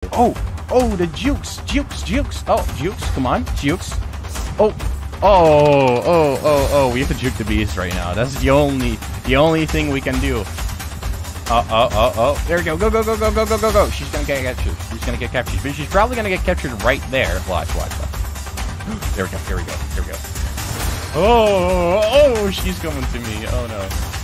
Oh, the Jukes. Oh, Jukes, come on, Jukes. Oh, we have to juke the beast right now. That's the only thing we can do. There we go. Go. She's gonna get captured. But she's probably gonna get captured right there. Watch. There we go. Oh, she's coming to me. Oh no.